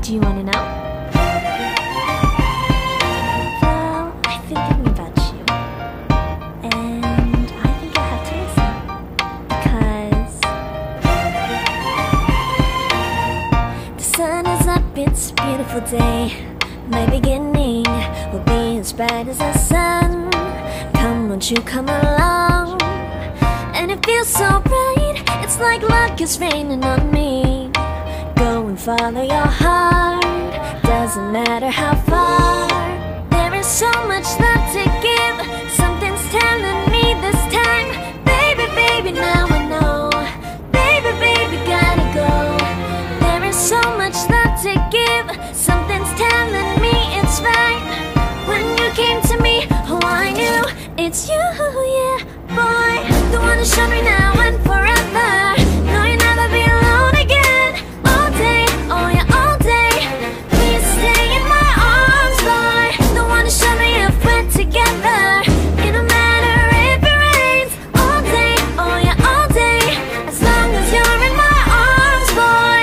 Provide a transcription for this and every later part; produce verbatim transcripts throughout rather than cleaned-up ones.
Do you wanna know? Well, I've been thinking about you, and I think I have to listen, because the sun is up, it's a beautiful day. My beginning will be as bright as the sun. Come, won't you come along? And it feels so bright, it's like luck is raining on me. Go and follow your heart, doesn't matter how far. There is so much love to give, something's telling me this time. Baby, baby, now I know. Baby, baby, gotta go. There is so much love to give, something's telling me it's right. When you came to me, oh I knew it's you, yeah, boy. The one who showed me now and forever. No, you'll never be alone again. All day, oh yeah, all day. Please stay in my arms, boy. The one who showed me if we're together. It don't matter if it rains. All day, oh yeah, all day. As long as you're in my arms, boy.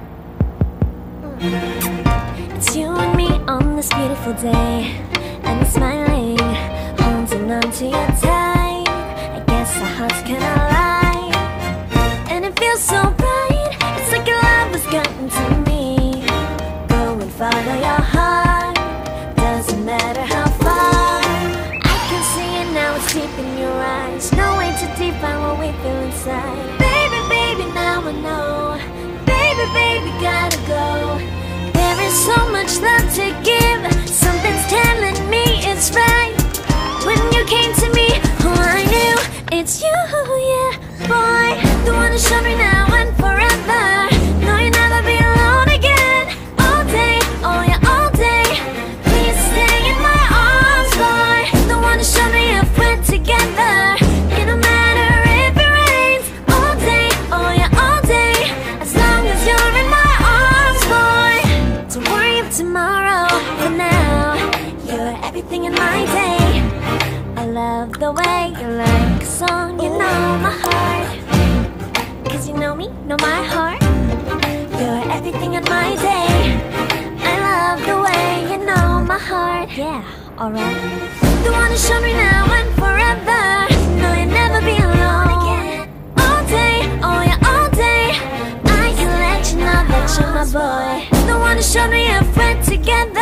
It's you and me on this beautiful day, and it's smiling, holding on to your tight. I guess our hearts cannot lie, and it feels so bright. It's like your love has gotten to me. Go and follow your heart, doesn't matter how far. I can see it now, it's deep in your eyes. No way to define what we feel inside. Baby, baby, now I know. Baby, baby, gotta go. There is so much love to give, something's telling me it's right. When you came to me, oh I knew it's you, yeah, boy. The one who showed me now and forever. No, you'll never be alone again. All day, oh yeah, all day. Please stay in my arms, boy. The one who showed me if we're together. It don't matter if it rains. All day, oh yeah, all day. As long as you're in my arms, boy. Don't worry about tomorrow, for now you're everything in my day. I love the way you like a song, you know my heart. Cause you know me, know my heart. You're everything in my day. I love the way you know my heart. Yeah, alright. The one who showed me now and forever. No, you'll never be alone again. All day, oh yeah, all day. I can let you know that you're my boy. The one who showed me if we're together.